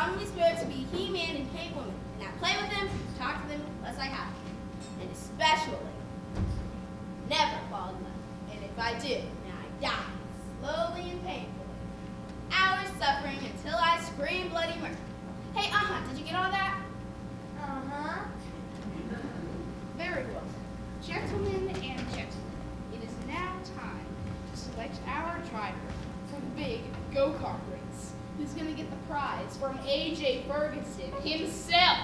summoned these spirits to be He-Man and He-Woman, and I play with them, talk to them, unless I have to. And especially, never fall in love. And if I do, then I die, slowly and painfully. Hours suffering until I scream bloody murder. Hey, did you get all that? Very well. Gentlemen and gentlemen, it is now time to select our driver for the big go-kart race. Who's going to get the prize from A.J. Ferguson himself?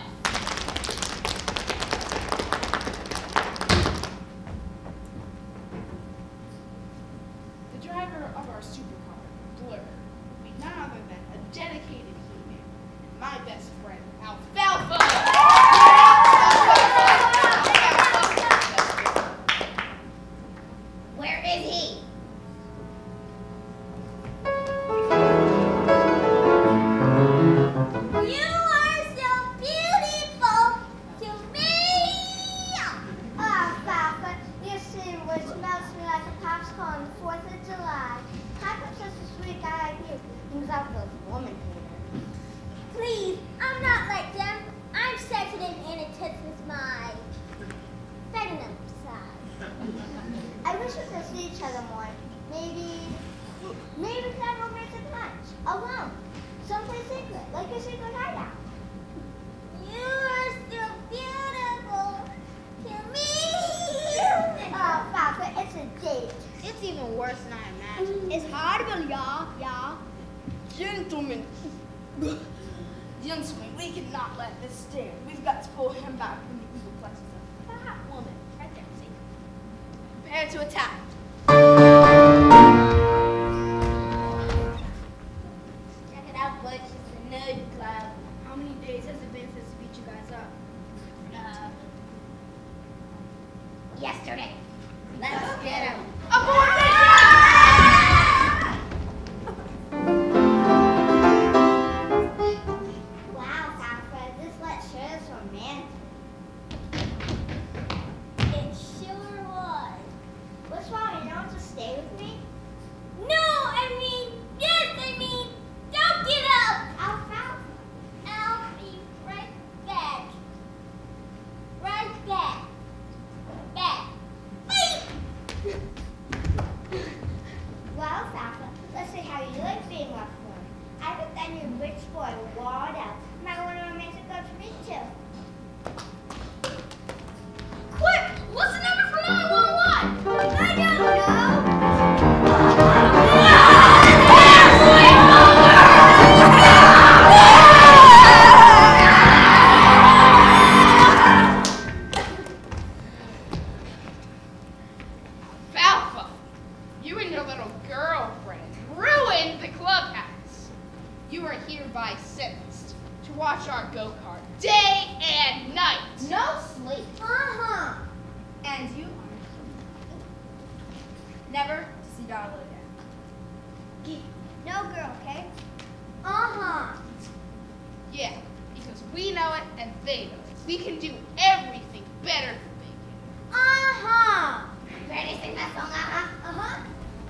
The driver of our supercar, Blur, will be none other than a dedicated He-Man, my best friend, Alfalfa! Where is he? You are so beautiful to me! Oh, Papa, your sandwich melts me like a popsicle on the 4th of July. How come such a sweet guy like you hangs out with those woman haters? Please, I'm not like them. I'm sensitive and in touch with my feminine side. I wish we could see each other more. Maybe we could have romantic lunch. Alone. Someplace secret, like your secret hideout. You are so beautiful to me. Oh, Papa, it's a date. It's even worse than I imagined. It's horrible, y'all. Gentlemen, we cannot let this stand. We've got to pull him back from the evil clutches of that woman. Right there, see? Prepare to attack. Check it out, Butch. It's a nerd club. How many days has it been since we beat you guys up? Yesterday. Let's get him. Abort mission! Wow, Papa, this let's sure is romantic. It sure was. What's wrong? You don't want to stay with me? No, don't get up! Alfalfa. I'll be right back. Right back. Back. Wait! Well, Alfalfa, let's see how you like being left alone. I bet that new rich boy walled out. Might want to romantic go to me too. Quick! What's the number for 911? I don't know. Alfalfa, you and your little girlfriend ruined the clubhouse. You are hereby sentenced to watch our go-kart day and night. No sleep. And you are never to see Darla again. No girl, okay? Yeah, because we know it and they know it. We can do everything better than they can. Ready to sing that song?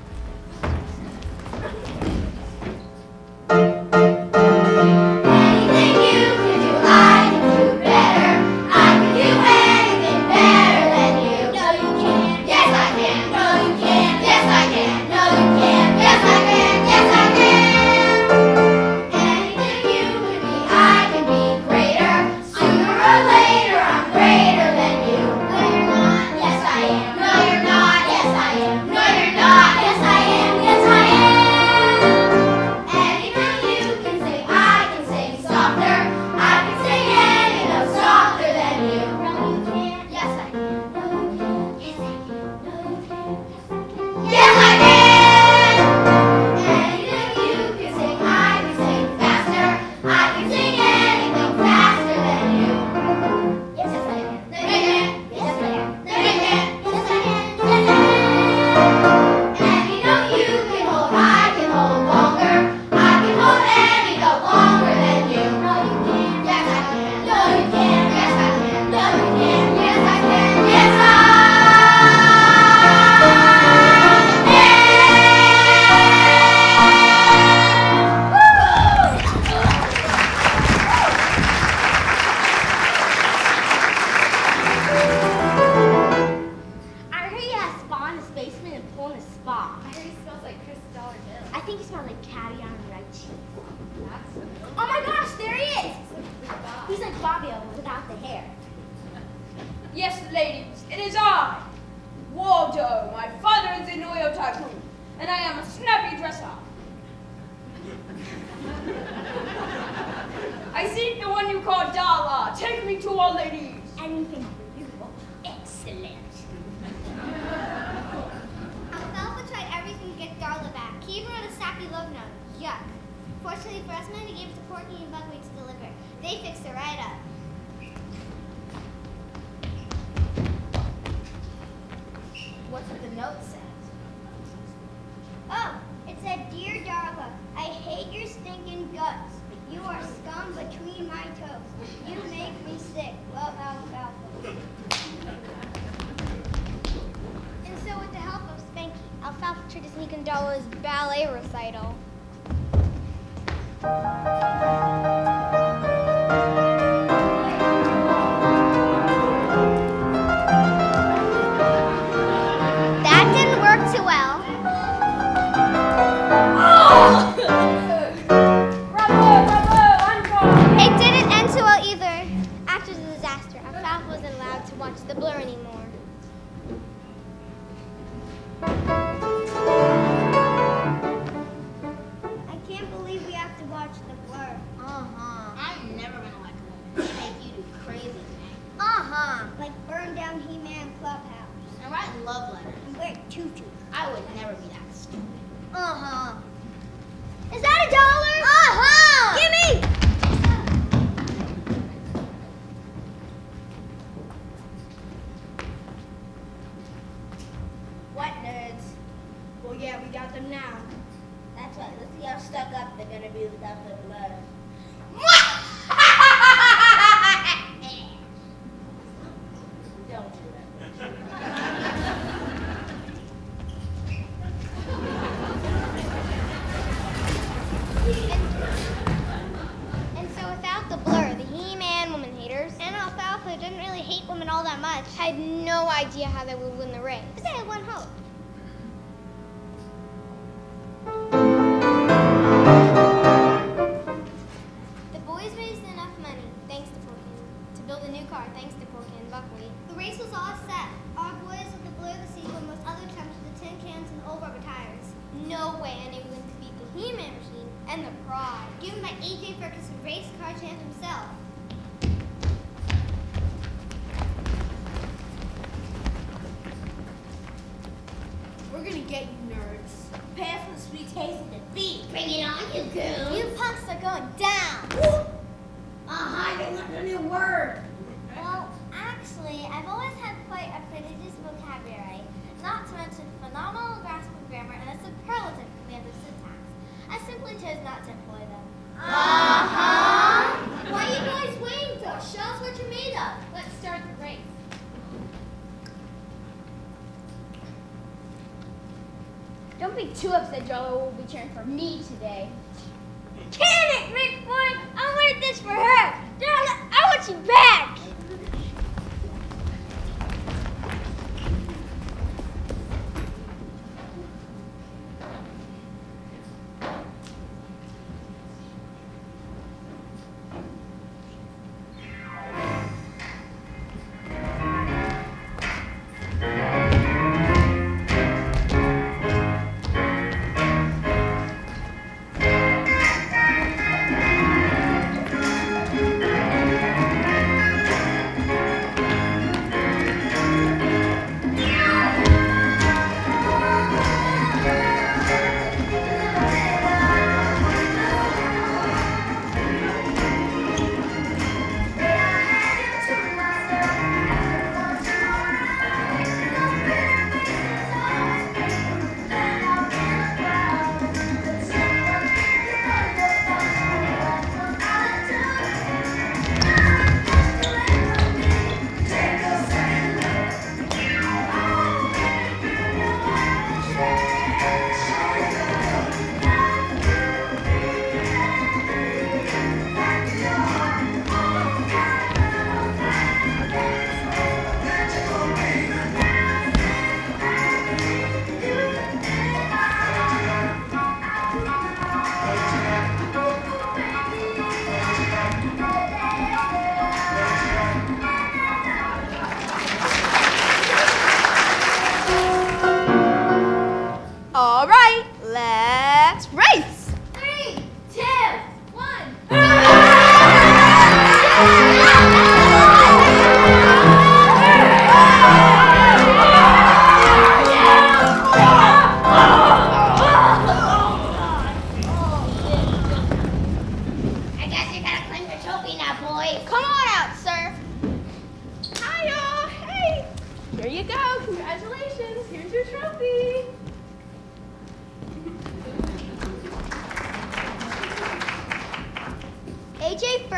Anything you can do, I can do better. I can do anything better than you. No, you can't. Yes, I can. No, you can't. Yes, I can. No, you can't. Yes, I can. Yes, I can. Anything you can be, I can be greater. Sooner or later, I'm greater than you. No, you're not. Yes, I am. No, you're not. Yes, I am. No, you're not. think he smells like caviar and red cheese. Oh my gosh, there he is! He's like Fabio without the hair. Yes, ladies, it is I, Waldo. My father is an oil tycoon, and I am a snappy dresser. I seek the one you call Dala. Take me to all ladies. Anything for you. Excellent. Alfalfa tried everything to get Darla back. He even wrote a sappy love note. Yuck. Fortunately for us men, he gave it to Porky and Buckwheat to deliver. They fixed it right up. What's what the note says? Oh, it said, Dear Darla, I hate your stinking guts. You are scum between my toes. You make me sick. Love, Alfalfa. And so with the help of Spanky, Alfalfa tried to sneak in Darla's ballet recital. That didn't work too well. It didn't end too well either. After the disaster, Alfalfa wasn't allowed to watch The Blur anymore. I can't believe we have to watch The Blur. I'm never gonna like a woman. They make you do crazy things. Like burn down He-Man Clubhouse. And write love letters. And wear tutus. I would never be that stupid. Is that $1? Gimme! What nerds? Well, yeah, we got them now. That's right. Let's see how stuck up they're gonna be without the blood. Don't do that. And so without The Blur, the He-Man woman haters, and Alfalfa, who didn't really hate women all that much, had no idea how they would win the race. But they had one hope. The boys raised enough money, thanks to Porky, to build a new car, thanks to Porky and Buckwheat. The race was all set. Our boys with the Blur, the sequel, and most other chumps with the tin cans and old rubber tires. No way anyone could beat the He-Man machine and the Pride, given by A.J. Ferguson, race car champ himself. We're gonna get you nerds. Prepare for the sweet taste of defeat. Bring it on, you goons. You punks are going down. They learned a new word. Well, actually, I've always had quite a prodigious vocabulary, not to mention phenomenal grasp of grammar and a superlative command of syntax. I simply chose not to employ them. What are you guys waiting for? Show us what you're made of. Let's start the race. Don't be too upset, Jolo will be cheering for me today. Can it, Rick Boy? I wanted this for her. Darla, I want you back.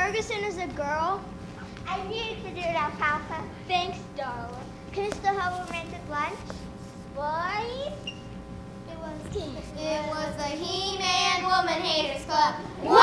Ferguson is a girl? I knew you could do it, Alfalfa. Thanks, darling. Can you still have a romantic lunch? Boys? It was It was the He-Man Woman Haters Club.